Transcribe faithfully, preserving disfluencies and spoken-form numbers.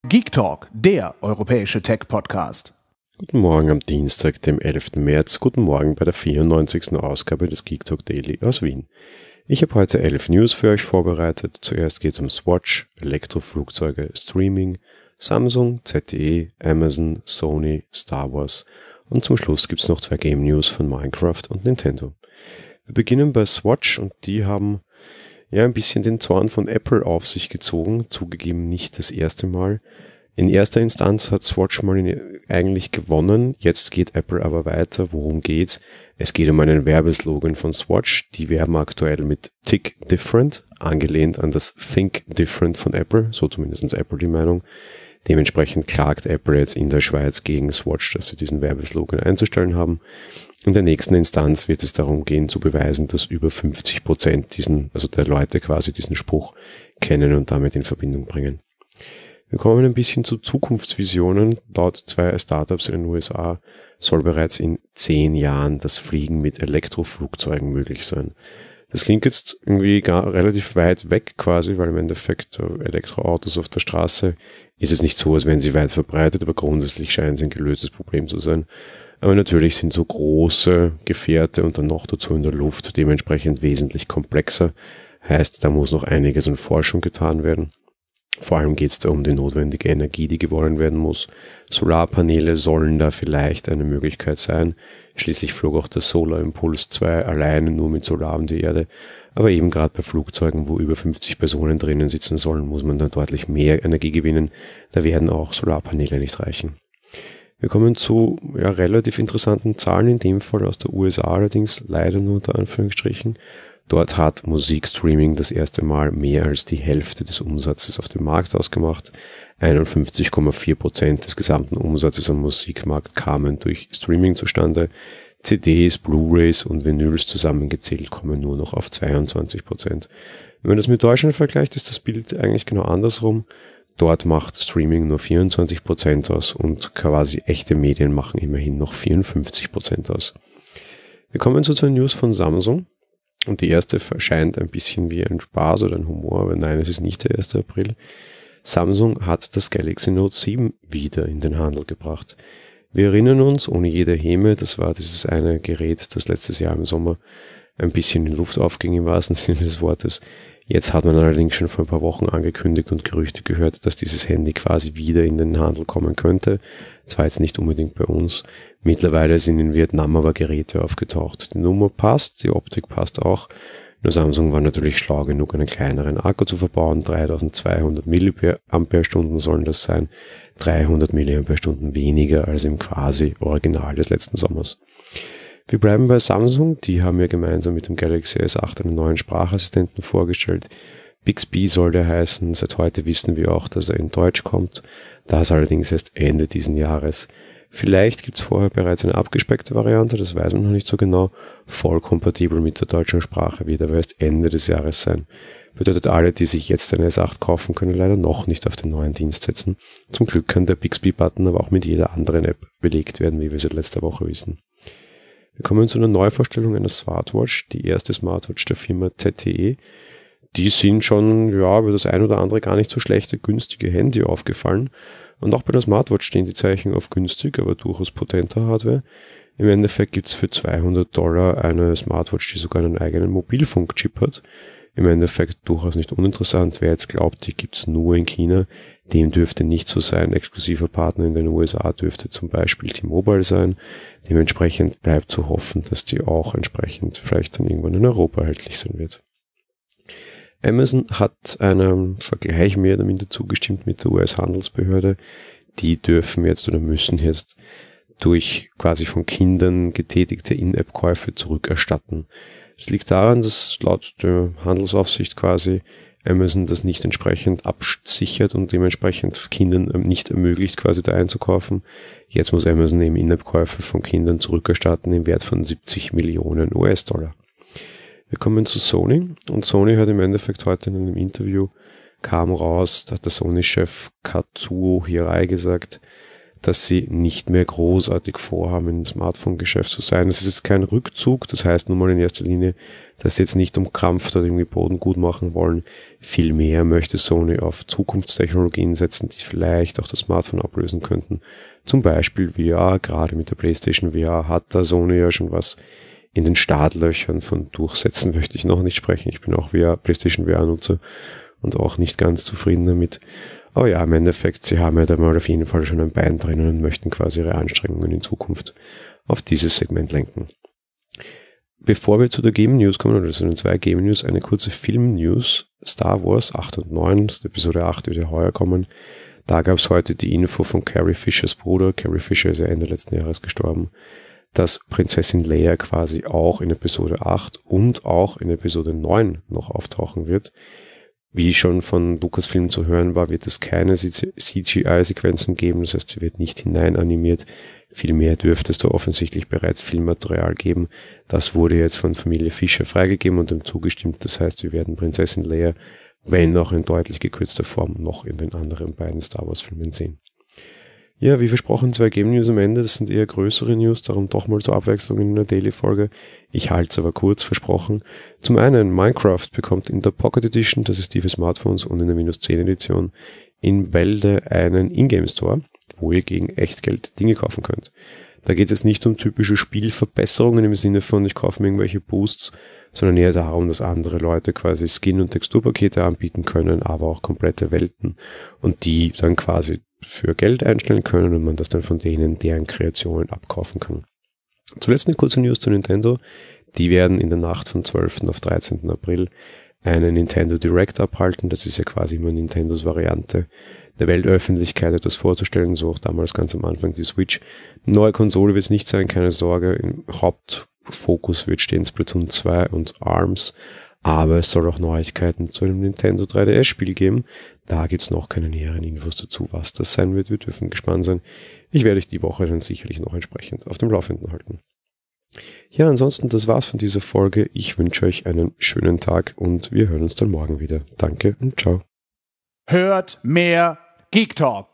Geek Talk, der europäische Tech-Podcast. Guten Morgen am Dienstag, dem elften März. Guten Morgen bei der vierundneunzigsten Ausgabe des Geek Talk Daily aus Wien. Ich habe heute elf News für euch vorbereitet. Zuerst geht es um Swatch, Elektroflugzeuge, Streaming, Samsung, Z T E, Amazon, Sony, Star Wars und zum Schluss gibt es noch zwei Game News von Minecraft und Nintendo. Wir beginnen bei Swatch und die haben ja ein bisschen den Zorn von Apple auf sich gezogen, zugegeben nicht das erste Mal. In erster Instanz hat Swatch mal eigentlich gewonnen, jetzt geht Apple aber weiter. Worum geht's? Es geht um einen Werbeslogan von Swatch, die werben aktuell mit Tick Different, angelehnt an das Think Different von Apple, so zumindest Apple die Meinung. Dementsprechend klagt Apple jetzt in der Schweiz gegen Swatch, dass sie diesen Werbeslogan einzustellen haben. In der nächsten Instanz wird es darum gehen, zu beweisen, dass über fünfzig Prozent diesen, also der Leute quasi diesen Spruch kennen und damit in Verbindung bringen. Wir kommen ein bisschen zu Zukunftsvisionen. Laut zwei Startups in den U S A soll bereits in zehn Jahren das Fliegen mit Elektroflugzeugen möglich sein. Das klingt jetzt irgendwie gar relativ weit weg quasi, weil im Endeffekt Elektroautos auf der Straße ist es nicht so, als wären sie weit verbreitet, aber grundsätzlich scheint es ein gelöstes Problem zu sein. Aber natürlich sind so große Gefährte und dann noch dazu in der Luft dementsprechend wesentlich komplexer. Heißt, da muss noch einiges an Forschung getan werden. Vor allem geht es da um die notwendige Energie, die gewonnen werden muss. Solarpaneele sollen da vielleicht eine Möglichkeit sein. Schließlich flog auch der Solar Impulse zwei alleine nur mit Solar um die Erde. Aber eben gerade bei Flugzeugen, wo über fünfzig Personen drinnen sitzen sollen, muss man da deutlich mehr Energie gewinnen. Da werden auch Solarpaneele nicht reichen. Wir kommen zu ja, relativ interessanten Zahlen, in dem Fall aus der U S A allerdings, leider nur unter Anführungsstrichen. Dort hat Musikstreaming das erste Mal mehr als die Hälfte des Umsatzes auf dem Markt ausgemacht. einundfünfzig Komma vier Prozent des gesamten Umsatzes am Musikmarkt kamen durch Streaming zustande. C Ds, Blu-rays und Vinyls zusammengezählt kommen nur noch auf zweiundzwanzig Prozent. Wenn man das mit Deutschland vergleicht, ist das Bild eigentlich genau andersrum. Dort macht Streaming nur vierundzwanzig Prozent aus und quasi echte Medien machen immerhin noch vierundfünfzig Prozent aus. Wir kommen zu zwei News von Samsung. Und die erste scheint ein bisschen wie ein Spaß oder ein Humor, aber nein, es ist nicht der erste April. Samsung hat das Galaxy Note sieben wieder in den Handel gebracht. Wir erinnern uns, ohne jede Häme, das war dieses eine Gerät, das letztes Jahr im Sommer ein bisschen in Luft aufging im wahrsten Sinne des Wortes. Jetzt hat man allerdings schon vor ein paar Wochen angekündigt und Gerüchte gehört, dass dieses Handy quasi wieder in den Handel kommen könnte. Zwar jetzt nicht unbedingt bei uns. Mittlerweile sind in Vietnam aber Geräte aufgetaucht. Die Nummer passt, die Optik passt auch. Nur Samsung war natürlich schlau genug, einen kleineren Akku zu verbauen. dreitausendzweihundert Milliampere-Stunden sollen das sein. dreihundert Milliampere-Stunden weniger als im quasi Original des letzten Sommers. Wir bleiben bei Samsung, die haben ja gemeinsam mit dem Galaxy S acht einen neuen Sprachassistenten vorgestellt. Bixby soll der heißen, seit heute wissen wir auch, dass er in Deutsch kommt, das allerdings erst Ende diesen Jahres. Vielleicht gibt's vorher bereits eine abgespeckte Variante, das weiß man noch nicht so genau, voll kompatibel mit der deutschen Sprache wird aber erst Ende des Jahres sein. Bedeutet, alle, die sich jetzt einen S acht kaufen, können leider noch nicht auf den neuen Dienst setzen. Zum Glück kann der Bixby-Button aber auch mit jeder anderen App belegt werden, wie wir seit letzter Woche wissen. Wir kommen zu einer Neuvorstellung einer Smartwatch, die erste Smartwatch der Firma Z T E. Die sind schon, ja, über das ein oder andere gar nicht so schlechte, günstige Handy aufgefallen. Und auch bei der Smartwatch stehen die Zeichen auf günstig, aber durchaus potenter Hardware. Im Endeffekt gibt's für zweihundert Dollar eine Smartwatch, die sogar einen eigenen Mobilfunkchip hat. Im Endeffekt durchaus nicht uninteressant. Wer jetzt glaubt, die gibt's nur in China, dem dürfte nicht so sein. Exklusiver Partner in den U S A dürfte zum Beispiel T-Mobile sein. Dementsprechend bleibt zu hoffen, dass die auch entsprechend vielleicht dann irgendwann in Europa erhältlich sein wird. Amazon hat einem Vergleich mehr oder minder zugestimmt mit der U S-Handelsbehörde. Die dürfen jetzt oder müssen jetzt durch quasi von Kindern getätigte In-App-Käufe zurückerstatten. Das liegt daran, dass laut der Handelsaufsicht quasi Amazon das nicht entsprechend absichert und dementsprechend Kindern nicht ermöglicht, quasi da einzukaufen. Jetzt muss Amazon eben In-App-Käufe von Kindern zurückerstatten im Wert von siebzig Millionen U S-Dollar. Wir kommen zu Sony und Sony hat im Endeffekt heute in einem Interview kam raus, da hat der Sony-Chef Katsuo Hirai gesagt, dass sie nicht mehr großartig vorhaben, im Smartphone-Geschäft zu sein. Es ist jetzt kein Rückzug, das heißt nun mal in erster Linie, dass sie jetzt nicht umkrampft oder irgendwie Boden gut machen wollen. Vielmehr möchte Sony auf Zukunftstechnologien setzen, die vielleicht auch das Smartphone ablösen könnten. Zum Beispiel V R, gerade mit der PlayStation V R hat da Sony ja schon was in den Startlöchern. Von Durchsetzen möchte ich noch nicht sprechen. Ich bin auch V R, PlayStation V R-Nutzer und auch nicht ganz zufrieden damit. Aber ja, im Endeffekt, sie haben ja da mal auf jeden Fall schon ein Bein drin und möchten quasi ihre Anstrengungen in Zukunft auf dieses Segment lenken. Bevor wir zu der Game News kommen, oder zu den zwei Game News, eine kurze Film News. Star Wars acht und neun, das ist Episode acht, wird ja heuer kommen. Da gab es heute die Info von Carrie Fishers Bruder, Carrie Fisher ist ja Ende letzten Jahres gestorben, dass Prinzessin Leia quasi auch in Episode acht und auch in Episode neun noch auftauchen wird. Wie schon von Lucasfilm zu hören war, wird es keine C G I-Sequenzen geben, das heißt, sie wird nicht hineinanimiert. Vielmehr dürfte es da offensichtlich bereits Filmmaterial geben. Das wurde jetzt von Familie Fischer freigegeben und dem zugestimmt. Das heißt, wir werden Prinzessin Leia, wenn auch in deutlich gekürzter Form, noch in den anderen beiden Star Wars-Filmen sehen. Ja, wie versprochen, zwei Game News am Ende. Das sind eher größere News, darum doch mal zur Abwechslung in einer Daily-Folge. Ich halte es aber kurz, versprochen. Zum einen, Minecraft bekommt in der Pocket Edition, das ist die für Smartphones, und in der Windows zehn Edition in Bälde einen Ingame-Store, wo ihr gegen Echtgeld Dinge kaufen könnt. Da geht es jetzt nicht um typische Spielverbesserungen im Sinne von, ich kaufe mir irgendwelche Boosts, sondern eher darum, dass andere Leute quasi Skin- und Texturpakete anbieten können, aber auch komplette Welten und die dann quasi für Geld einstellen können und man das dann von denen, deren Kreationen abkaufen kann. Zuletzt eine kurze News zu Nintendo. Die werden in der Nacht von zwölften auf dreizehnten April eine Nintendo Direct abhalten. Das ist ja quasi immer Nintendos Variante, der Weltöffentlichkeit etwas vorzustellen, so auch damals ganz am Anfang die Switch. Neue Konsole wird es nicht sein, keine Sorge. Im Hauptfokus wird stehen Splatoon zwei und ARMS. Aber es soll auch Neuigkeiten zu einem Nintendo drei D S-Spiel geben. Da gibt's noch keine näheren Infos dazu, was das sein wird. Wir dürfen gespannt sein. Ich werde euch die Woche dann sicherlich noch entsprechend auf dem Laufenden halten. Ja, ansonsten, das war's von dieser Folge. Ich wünsche euch einen schönen Tag und wir hören uns dann morgen wieder. Danke und ciao. Hört mehr Geek Talk.